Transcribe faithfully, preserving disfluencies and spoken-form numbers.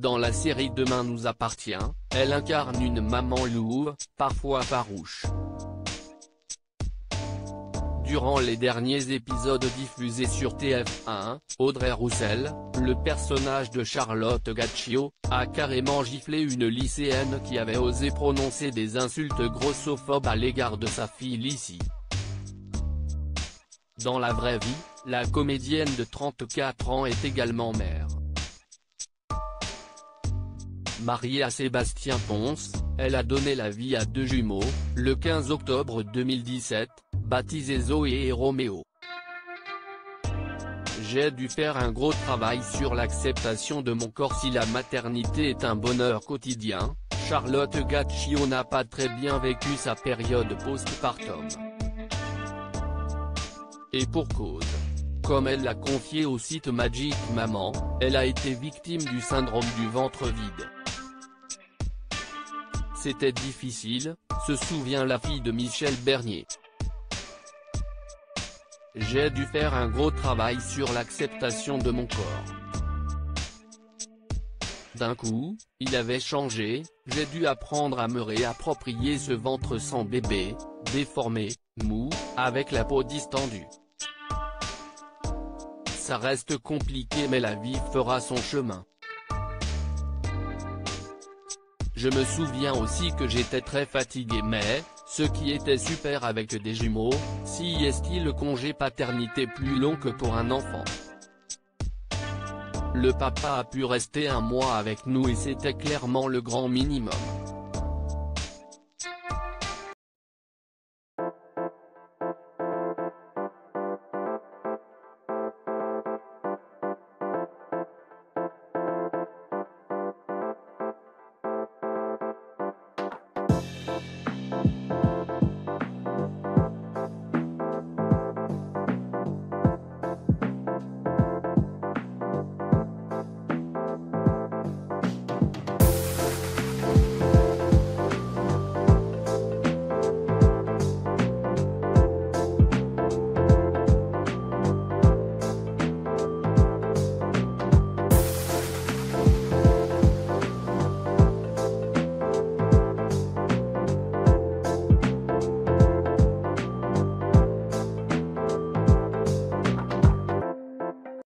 Dans la série Demain nous appartient, elle incarne une maman louve, parfois farouche. Durant les derniers épisodes diffusés sur T F un, Audrey Roussel, le personnage de Charlotte Gaccio, a carrément giflé une lycéenne qui avait osé prononcer des insultes grossophobes à l'égard de sa fille Lissy. Dans la vraie vie, la comédienne de trente-quatre ans est également mère. Mariée à Sébastien Ponce, elle a donné la vie à deux jumeaux, le quinze octobre deux mille dix-sept, baptisés Zoé et Roméo. J'ai dû faire un gros travail sur l'acceptation de mon corps si la maternité est un bonheur quotidien. Charlotte Gaccio n'a pas très bien vécu sa période postpartum. Et pour cause. Comme elle l'a confié au site Magic Maman, elle a été victime du syndrome du ventre vide. C'était difficile, se souvient la fille de Michel Bernier. J'ai dû faire un gros travail sur l'acceptation de mon corps. D'un coup, il avait changé, j'ai dû apprendre à me réapproprier ce ventre sans bébé, déformé, mou, avec la peau distendue. Ça reste compliqué mais la vie fera son chemin. Je me souviens aussi que j'étais très fatigué mais, ce qui était super avec des jumeaux, si est-il le congé paternité plus long que pour un enfant. Le papa a pu rester un mois avec nous et c'était clairement le grand minimum.